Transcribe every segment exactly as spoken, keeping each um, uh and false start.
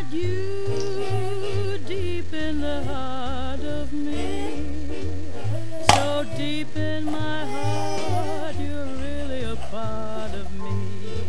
got you deep in the heart of me, so deep in my heart you're really a part of me.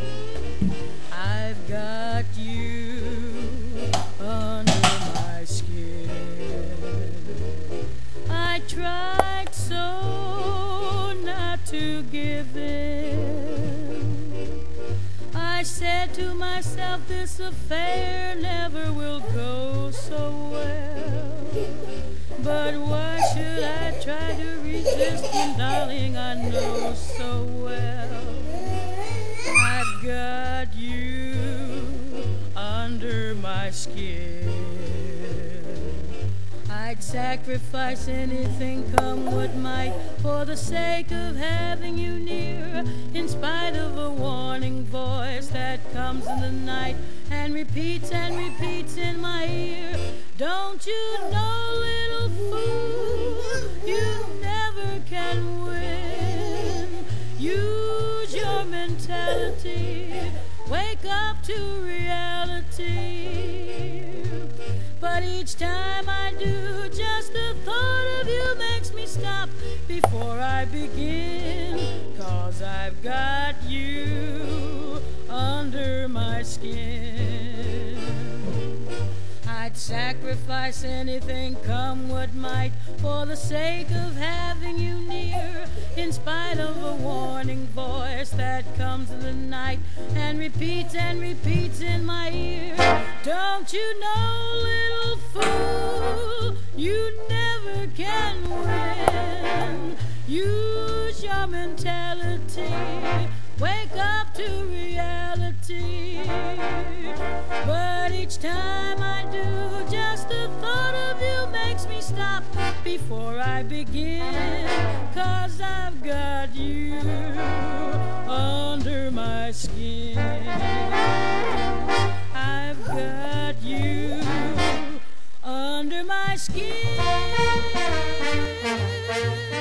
I've got you under my skin. I tried so not to give in. I said to myself, this affair never will go so well. But why should I try to resist when, darling, I know so well I've got you under my skin. I'd sacrifice anything, come what might, for the sake of having you near, in spite of a warning voice that comes in the night and repeats and repeats in my ear. Don't you know, little fool, you never can win. Use your mentality, wake up to reality. But each time I do, just the thought of you makes me stop before I begin. 'Cause I've got you under my skin. I'd sacrifice anything, come what might, for the sake of having you near, in spite of a warning voice that comes in the night and repeats and repeats in my ear. Don't you know, little fool, you never can win. Use your mentality, wake up to reality. But each time I do, just the thought of you makes me stop before I begin. 'Cause I've got you under my skin. I've got you under my skin.